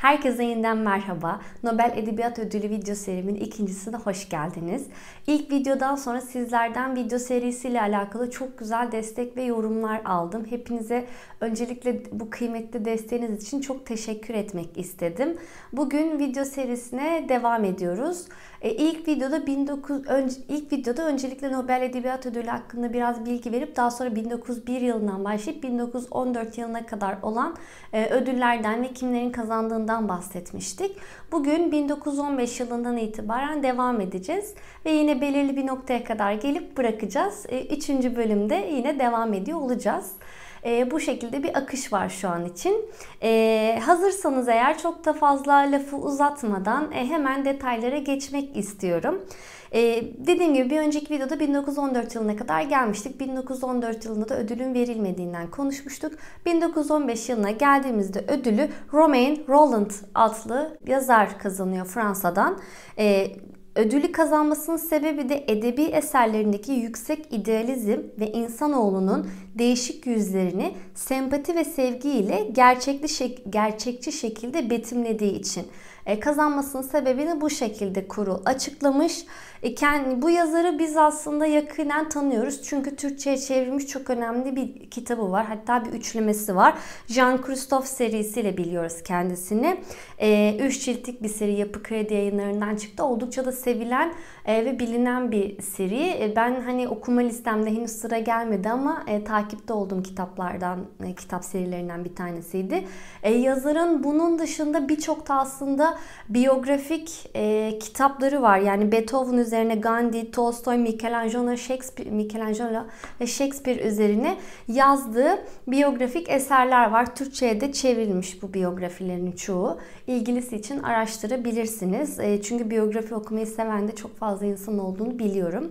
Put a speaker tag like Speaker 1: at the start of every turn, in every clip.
Speaker 1: Herkese yeniden merhaba. Nobel Edebiyat Ödülü video serimin ikincisine hoş geldiniz. İlk videodan sonra sizlerden video serisiyle alakalı çok güzel destek ve yorumlar aldım. Hepinize öncelikle bu kıymetli desteğiniz için çok teşekkür etmek istedim. Bugün video serisine devam ediyoruz. İlk videoda öncelikle Nobel Edebiyat Ödülü hakkında biraz bilgi verip daha sonra 1901 yılından başlayıp 1914 yılına kadar olan ödüllerden ve kimlerin kazandığından bahsetmiştik. Bugün 1915 yılından itibaren devam edeceğiz ve yine belirli bir noktaya kadar gelip bırakacağız. Üçüncü bölümde yine devam ediyor olacağız. Bu şekilde bir akış var şu an için. Hazırsanız eğer çok da fazla lafı uzatmadan hemen detaylara geçmek istiyorum. Dediğim gibi bir önceki videoda 1914 yılına kadar gelmiştik. 1914 yılında da ödülün verilmediğinden konuşmuştuk. 1915 yılına geldiğimizde ödülü Romain Rolland adlı yazar kazanıyor Fransa'dan. Ödülü kazanmasının sebebi de edebi eserlerindeki yüksek idealizm ve insanoğlunun değişik yüzlerini sempati ve sevgi ile gerçekçi şekilde betimlediği için. Kazanmasının sebebini bu şekilde kurul açıklamış. Bu yazarı biz aslında yakinen tanıyoruz. Çünkü Türkçe'ye çevrilmiş çok önemli bir kitabı var. Hatta bir üçlemesi var. Jean-Christophe serisiyle biliyoruz kendisini. 3 ciltlik bir seri, Yapı Kredi Yayınları'ndan çıktı. Oldukça da sevilen ve bilinen bir seri. Ben okuma listemde henüz sıra gelmedi ama takipte olduğum kitap serilerinden bir tanesiydi. Yazarın bunun dışında birçok da aslında biyografik kitapları var. Yani Beethoven üzerine, Gandhi, Tolstoy, Michelangelo ve Shakespeare üzerine yazdığı biyografik eserler var. Türkçe'ye de çevrilmiş bu biyografilerin çoğu. İlgilisi için araştırabilirsiniz. Çünkü biyografi okumayı seven de çok fazla insan olduğunu biliyorum.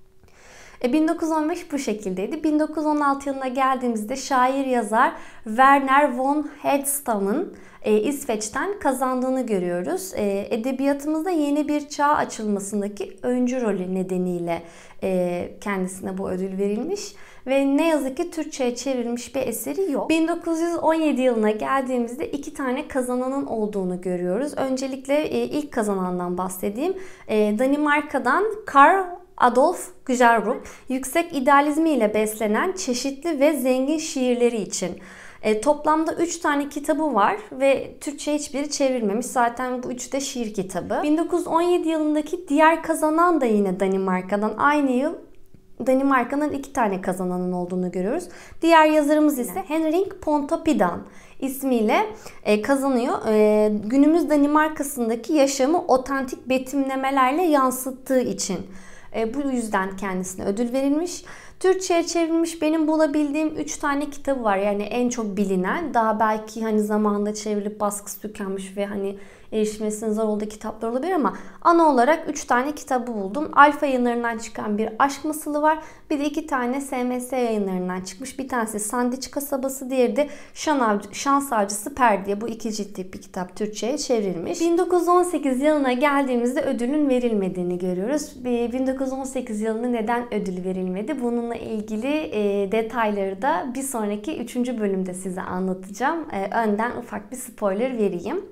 Speaker 1: 1915 bu şekildeydi. 1916 yılına geldiğimizde şair yazar Werner von Heidestam'ın İsveç'ten kazandığını görüyoruz. Edebiyatımızda yeni bir çağ açılmasındaki öncü rolü nedeniyle kendisine bu ödül verilmiş. Ve ne yazık ki Türkçe'ye çevrilmiş bir eseri yok. 1917 yılına geldiğimizde 2 tane kazananın olduğunu görüyoruz. Öncelikle ilk kazanandan bahsedeyim. Danimarka'dan Carl Adolf Gjerup, yüksek idealizmiyle beslenen çeşitli ve zengin şiirleri için. Toplamda 3 tane kitabı var ve Türkçe hiçbiri çevrilmemiş. Zaten bu 3 de şiir kitabı. 1917 yılındaki diğer kazanan da yine Danimarka'dan. Aynı yıl Danimarka'nın 2 tane kazananın olduğunu görüyoruz. Diğer yazarımız ise Henrik Pontoppidan ismiyle kazanıyor. Günümüz Danimarka'sındaki yaşamı otantik betimlemelerle yansıttığı için. Bu yüzden kendisine ödül verilmiş. Türkçe'ye çevrilmiş benim bulabildiğim 3 tane kitabı var. Yani en çok bilinen, daha belki zamanında çevrilip baskısı tükenmiş ve erişmesinin zor olduğu kitaplar olabilir ama ana olarak 3 tane kitabı buldum. Alfa Yayınları'ndan çıkan bir aşk masalı var. Bir de 2 tane SMS Yayınları'ndan çıkmış. Bir tanesi Sandiç Kasabası, diğeri de Şans Avcısı Perdiye. Bu 2 ciltlik bir kitap Türkçe'ye çevrilmiş. 1918 yılına geldiğimizde ödülün verilmediğini görüyoruz. 1918 yılında neden ödül verilmedi? Bununla ilgili detayları da bir sonraki 3. bölümde size anlatacağım. Önden ufak bir spoiler vereyim.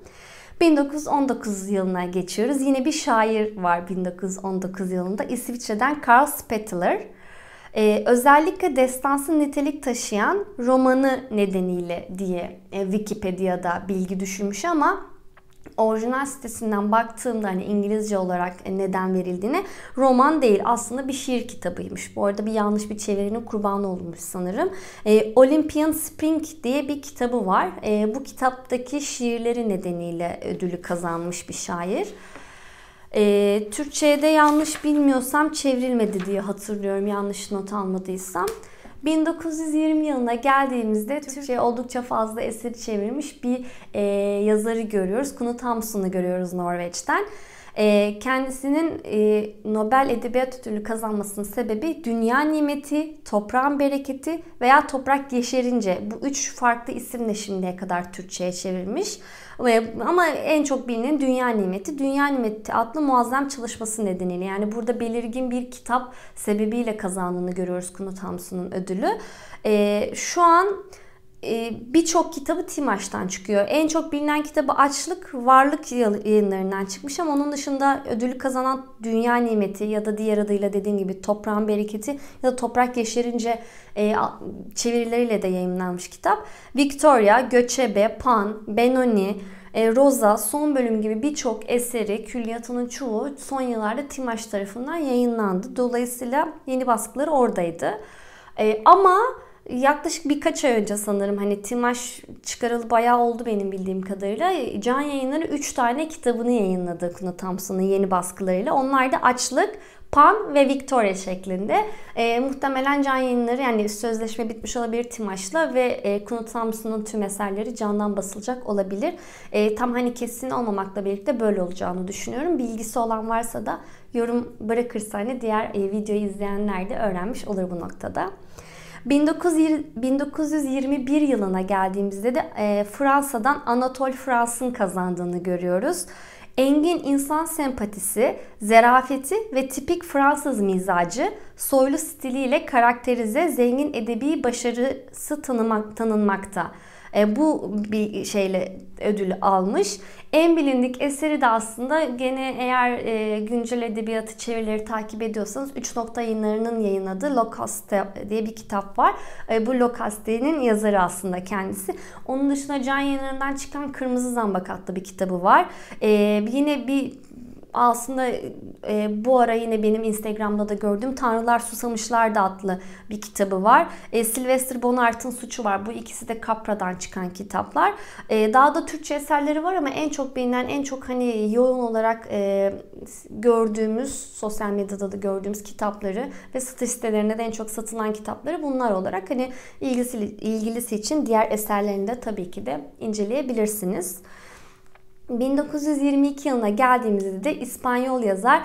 Speaker 1: 1919 yılına geçiyoruz. Yine bir şair var 1919 yılında. İsviçre'den Karl Spitteler. Özellikle destansı nitelik taşıyan romanı nedeniyle diye Wikipedia'da bilgi düşürmüş ama orijinal sitesinden baktığımda İngilizce olarak neden verildiğine, roman değil aslında bir şiir kitabıymış. Bu arada yanlış bir çevirinin kurbanı olmuş sanırım. Olympian Spring diye bir kitabı var. Bu kitaptaki şiirleri nedeniyle ödülü kazanmış bir şair. Türkçe'de yanlış bilmiyorsam çevrilmedi diye hatırlıyorum, yanlış not almadıysam. 1920 yılına geldiğimizde Türkçe'ye oldukça fazla eseri çevirmiş bir yazarı görüyoruz. Knut Hamsun'u görüyoruz Norveç'ten. Kendisinin Nobel Edebiyat Ödülü kazanmasının sebebi dünya nimeti, toprağın bereketi veya toprak yeşerince. Bu 3 farklı isimle şimdiye kadar Türkçe'ye çevrilmiş. Ama en çok bilinen Dünya Nimeti. Dünya Nimeti adlı muazzam çalışması nedeniyle, yani burada belirgin bir kitap sebebiyle kazandığını görüyoruz Knut Hamsun'un ödülü. Şu an birçok kitabı Timaş'tan çıkıyor. En çok bilinen kitabı Açlık, Varlık Yayınlarından çıkmış ama onun dışında ödülü kazanan Dünya Nimeti ya da diğer adıyla dediğim gibi Toprağın Bereketi ya da Toprak Yeşerince çevirileriyle de yayınlanmış kitap. Victoria, Göçebe, Pan, Benoni, Rosa, Son Bölüm gibi birçok eseri, külliyatının çoğu son yıllarda Timaş tarafından yayınlandı. Dolayısıyla yeni baskıları oradaydı. Ama yaklaşık birkaç ay önce sanırım hani Timaş çıkaralı bayağı oldu benim bildiğim kadarıyla. Can Yayınları 3 tane kitabını yayınladı Kuna Thompson'ın yeni baskılarıyla. Onlar da Açlık, Pan ve Victoria şeklinde. Muhtemelen Can Yayınları yani sözleşme bitmiş olabilir Timaş'la ve Kuna Thompson'ın tüm eserleri Can'dan basılacak olabilir. Tam hani kesin olmamakla birlikte böyle olacağını düşünüyorum. Bilgisi olan varsa da yorum bırakırsa hani diğer videoyu izleyenler de öğrenmiş olur bu noktada. 1921 yılına geldiğimizde de Fransa'dan Anatole France'ın kazandığını görüyoruz. Engin insan sempatisi, zerafeti ve tipik Fransız mizacı, soylu stiliyle karakterize zengin edebi başarısı tanınmakta. Bu bir şeyle ödülü almış. En bilindik eseri de aslında gene eğer güncel edebiyatı çevirileri takip ediyorsanız 3 Nokta Yayınları'nın yayınladığı Locaste diye bir kitap var. Bu Locaste'nin yazarı aslında kendisi. Onun dışında Can Yayınları'ndan çıkan Kırmızı Zambak adlı bir kitabı var. Yine bir aslında bu ara yine benim Instagram'da da gördüğüm Tanrılar Susamışlar da adlı bir kitabı var. Sylvester Bonnart'ın Suçu var. Bu ikisi de Capra'dan çıkan kitaplar. Daha da Türkçe eserleri var ama en çok bilinen, en çok hani yoğun olarak gördüğümüz, sosyal medyada da gördüğümüz kitapları ve satış sitelerinde de en çok satılan kitapları bunlar olarak hani ilgilisi için diğer eserlerini de tabii ki de inceleyebilirsiniz. 1922 yılına geldiğimizde de İspanyol yazar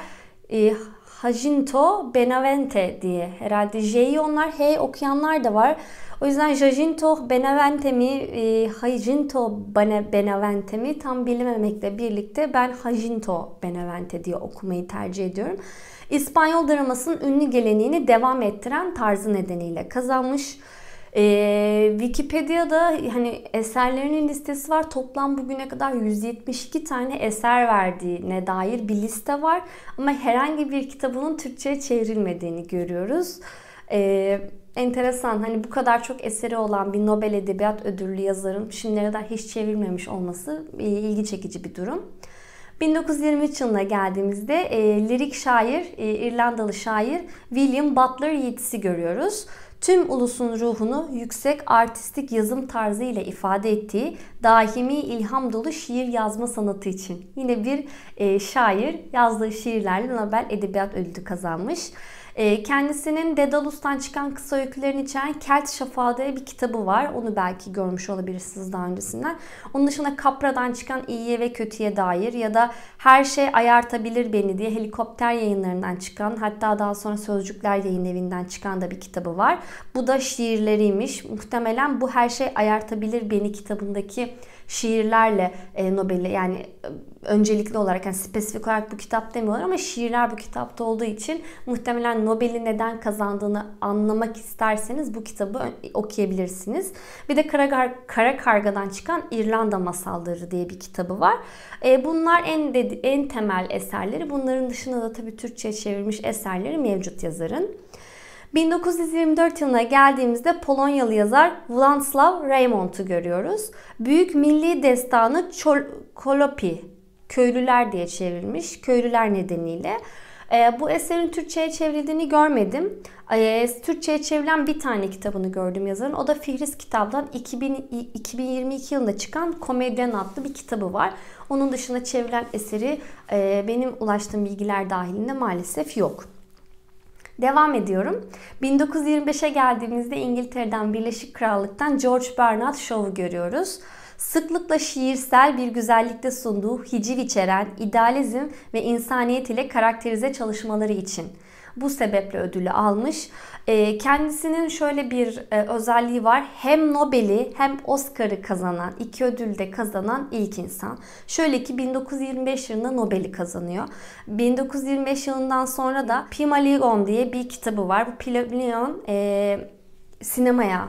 Speaker 1: Jacinto Benavente diye, herhalde J'yi onlar H okuyanlar da var. O yüzden Jacinto Benavente mi, Jacinto Benavente mi tam bilememekle birlikte ben Jacinto Benavente diye okumayı tercih ediyorum. İspanyol dramasının ünlü geleneğini devam ettiren tarzı nedeniyle kazanmış. Wikipedia'da hani eserlerinin listesi var. Toplam bugüne kadar 172 tane eser verdiğine dair bir liste var. Ama herhangi bir kitabının Türkçe'ye çevrilmediğini görüyoruz. Enteresan, hani bu kadar çok eseri olan bir Nobel Edebiyat Ödüllü yazarın şimdiye kadar hiç çevrilmemiş olması ilgi çekici bir durum. 1923 yılına geldiğimizde lirik şair, İrlandalı şair William Butler Yeats'i görüyoruz. Tüm ulusun ruhunu yüksek artistik yazım tarzı ile ifade ettiği daimi ilham dolu şiir yazma sanatı için yine bir şair yazdığı şiirlerle Nobel Edebiyat Ödülü kazanmış. Kendisinin Daedalus'tan çıkan kısa öykülerini içeren Kelt Şafağı diye bir kitabı var. Onu belki görmüş olabilirsiniz daha öncesinden. Onun dışında Capra'dan çıkan İyiye ve Kötüye dair ya da Her Şey Ayartabilir Beni diye Helikopter Yayınlarından çıkan, hatta daha sonra Sözcükler Yayın Evi'nden çıkan da bir kitabı var. Bu da şiirleriymiş. Muhtemelen bu Her Şey Ayartabilir Beni kitabındaki şiirlerle Nobel'i, yani öncelikli olarak, yani spesifik olarak bu kitap demiyorlar ama şiirler bu kitapta olduğu için muhtemelen Nobel'i neden kazandığını anlamak isterseniz bu kitabı okuyabilirsiniz. Bir de Kara Karga'dan çıkan İrlanda Masalları diye bir kitabı var. Bunlar en temel eserleri. Bunların dışında da tabii Türkçe'ye çevrilmiş eserleri mevcut yazarın. 1924 yılına geldiğimizde Polonyalı yazar Władysław Reymond'u görüyoruz. Büyük milli destanı Kolopi, Köylüler diye çevrilmiş. Köylüler nedeniyle. Bu eserin Türkçe'ye çevrildiğini görmedim. Türkçe'ye çevrilen bir tane kitabını gördüm yazarın. O da Fihris Kitap'tan 2022 yılında çıkan Komedyen adlı bir kitabı var. Onun dışında çevrilen eseri benim ulaştığım bilgiler dahilinde maalesef yok. Devam ediyorum. 1925'e geldiğimizde İngiltere'den, Birleşik Krallık'tan George Bernard Shaw'u görüyoruz. Sıklıkla şiirsel bir güzellikte sunduğu hiciv içeren idealizm ve insaniyet ile karakterize çalışmaları için bu sebeple ödülü almış. Kendisinin şöyle bir özelliği var. Hem Nobel'i hem Oscar'ı kazanan, iki ödül de kazanan ilk insan. Şöyle ki 1925 yılında Nobel'i kazanıyor. 1925 yılından sonra da Pygmalion diye bir kitabı var. Bu Pygmalion sinemaya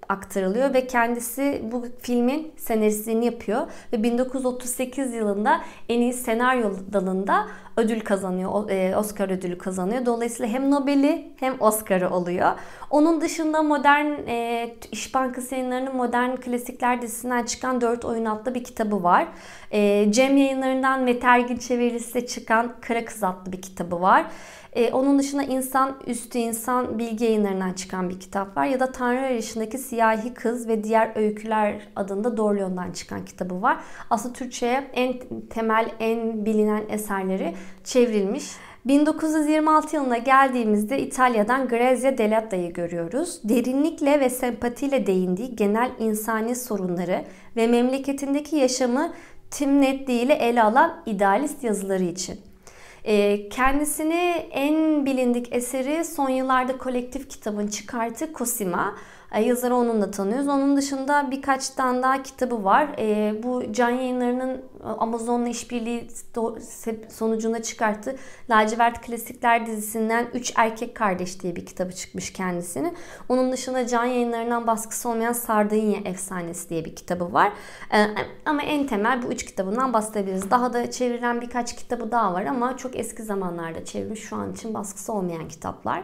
Speaker 1: aktarılıyor ve kendisi bu filmin senaristliğini yapıyor ve 1938 yılında en iyi senaryo dalında ödül kazanıyor, Oscar ödülü kazanıyor. Dolayısıyla hem Nobel'i hem Oscar'ı oluyor. Onun dışında modern İş Bankası Yayınları'nın Modern Klasikler dizisinden çıkan 4 Oyun adlı bir kitabı var. Cem Yayınları'ndan Mete Ergin çevirisiyle çıkan Kara Kız adlı bir kitabı var. Onun dışında İnsan Üstü İnsan Bilgi Yayınları'ndan çıkan bir kitap var. Ya da Tanrı Arayışındaki Siyahi Kız ve Diğer Öyküler adında Doğru Yoldan çıkan kitabı var. Aslında Türkçe'ye en temel, en bilinen eserleri çevrilmiş. 1926 yılına geldiğimizde İtalya'dan Grazia Delatto'yu görüyoruz. Derinlikle ve sempatiyle değindiği genel insani sorunları ve memleketindeki yaşamı tüm netliğiyle ele alan idealist yazıları için. Kendisini en bilindik eseri son yıllarda kolektif kitabın çıkarttığı Cosima. Yazarı onunla tanıyoruz. Onun dışında birkaç tane daha kitabı var. Bu Can Yayınları'nın Amazon'la işbirliği sonucunda çıkarttığı Lacivert Klasikler dizisinden Üç Erkek Kardeş diye bir kitabı çıkmış kendisinin. Onun dışında Can Yayınları'ndan baskısı olmayan Sardinya Efsanesi diye bir kitabı var. Ama en temel bu 3 kitabından bahsedebiliriz. Daha da çevrilen birkaç kitabı daha var ama çok eski zamanlarda çevrilmiş, şu an için baskısı olmayan kitaplar.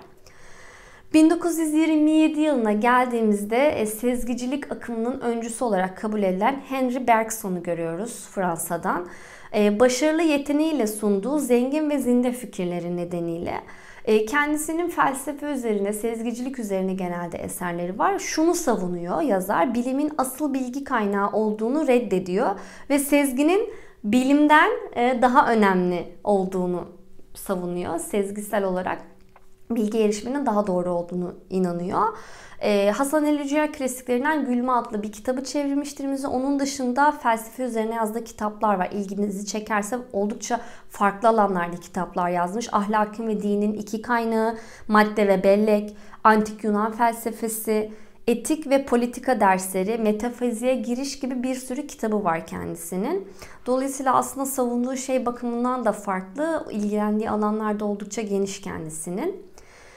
Speaker 1: 1927 yılına geldiğimizde sezgicilik akımının öncüsü olarak kabul edilen Henri Bergson'u görüyoruz Fransa'dan. Başarılı yeteneğiyle sunduğu zengin ve zinde fikirleri nedeniyle kendisinin felsefe üzerine, sezgicilik üzerine genelde eserleri var. Şunu savunuyor yazar, bilimin asıl bilgi kaynağı olduğunu reddediyor ve sezginin bilimden daha önemli olduğunu savunuyor sezgisel olarak. Bilgi erişiminin daha doğru olduğunu inanıyor. Hasan El Yücel klasiklerinden Gülme adlı bir kitabı çevirmiştir. Onun dışında felsefe üzerine yazdığı kitaplar var. İlginizi çekerse oldukça farklı alanlarda kitaplar yazmış. Ahlakın ve dinin iki kaynağı, madde ve bellek, antik Yunan felsefesi, etik ve politika dersleri, metafiziğe giriş gibi bir sürü kitabı var kendisinin. Dolayısıyla aslında savunduğu şey bakımından da farklı, ilgilendiği alanlarda oldukça geniş kendisinin.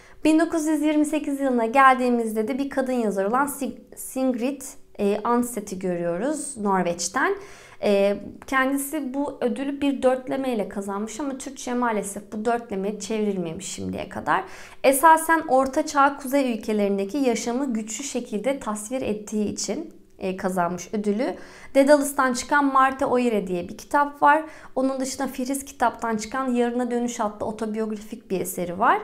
Speaker 1: 1928 yılına geldiğimizde de bir kadın yazar olan Sigrid Undset'i görüyoruz Norveç'ten. Kendisi bu ödülü bir dörtlemeyle kazanmış ama Türkçe'ye maalesef bu dörtleme çevrilmemiş şimdiye kadar. Esasen Orta Çağ kuzey ülkelerindeki yaşamı güçlü şekilde tasvir ettiği için kazanmış ödülü. Daedalus'tan çıkan Marte Oire diye bir kitap var. Onun dışında Firiz kitaptan çıkan Yarına Dönüş adlı otobiyografik bir eseri var.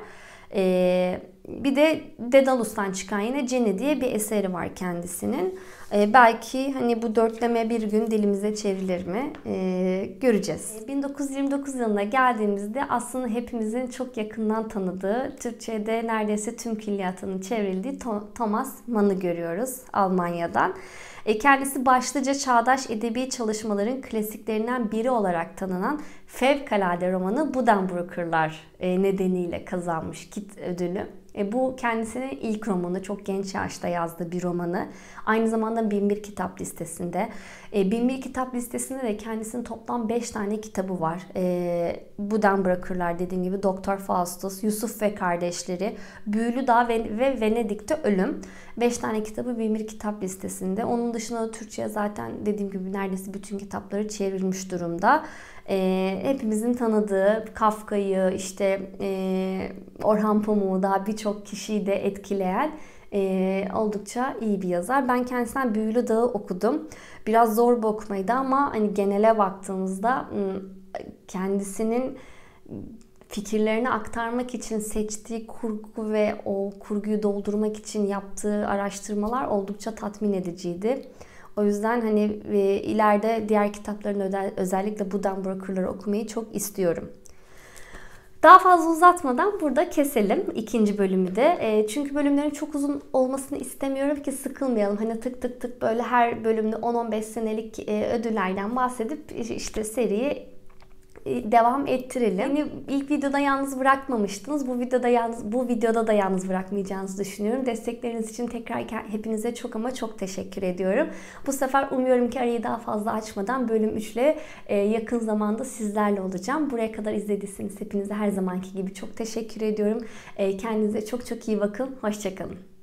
Speaker 1: Bir de Daedalus'tan çıkan yine Jenny diye bir eseri var kendisinin. Belki hani bu dörtleme bir gün dilimize çevrilir mi? Göreceğiz. 1929 yılına geldiğimizde aslında hepimizin çok yakından tanıdığı, Türkçe'de neredeyse tüm külliyatının çevrildiği Thomas Mann'ı görüyoruz Almanya'dan. Kendisi başlıca çağdaş edebi çalışmaların klasiklerinden biri olarak tanınan fevkalade romanı Buddenbrooker'lar nedeniyle kazanmış Kit ödülü. Bu kendisinin ilk romanı, çok genç yaşta yazdığı bir romanı. Aynı zamanda 1001 kitap listesinde. 1001 kitap listesinde de kendisinin toplam 5 tane kitabı var. Buddenbrooker'lar dediğim gibi, Doktor Faustus, Yusuf ve Kardeşleri, Büyülü Dağ ve Venedik'te Ölüm. 5 tane kitabı 1001 kitap listesinde. Onun dışında da Türkçe'ye zaten dediğim gibi neredeyse bütün kitapları çevrilmiş durumda. Hepimizin tanıdığı Kafka'yı, işte Orhan Pamuk'u, daha birçok kişiyi de etkileyen oldukça iyi bir yazar. Ben kendisinden Büyülü Dağ'ı okudum. Biraz zor bir okumaydı ama hani genele baktığımızda kendisinin fikirlerini aktarmak için seçtiği kurgu ve o kurguyu doldurmak için yaptığı araştırmalar oldukça tatmin ediciydi. O yüzden hani ileride diğer kitaplarını, özellikle Buddenbrooker'ları okumayı çok istiyorum. Daha fazla uzatmadan burada keselim ikinci bölümü de. Çünkü bölümlerin çok uzun olmasını istemiyorum ki sıkılmayalım. Hani tık tık tık böyle her bölümde 10-15 senelik ödüllerden bahsedip işte seriyi devam ettirelim. Beni ilk videoda yalnız bırakmamıştınız. Bu videoda da yalnız bırakmayacağınızı düşünüyorum. Destekleriniz için tekrar hepinize çok ama çok teşekkür ediyorum. Bu sefer umuyorum ki arayı daha fazla açmadan bölüm 3 ile yakın zamanda sizlerle olacağım. Buraya kadar izlediyseniz hepinize her zamanki gibi çok teşekkür ediyorum. Kendinize çok çok iyi bakın. Hoşça kalın.